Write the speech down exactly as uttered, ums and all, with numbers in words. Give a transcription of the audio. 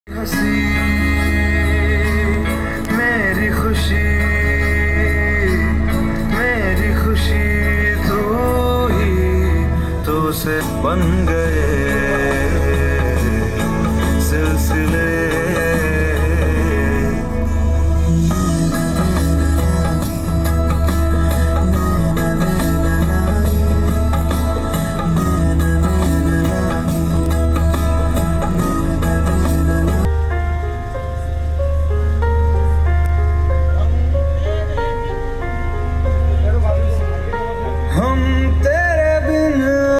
हंसी मेरी खुशी, मेरी खुशी तू ही तो से बन गए सिलसिले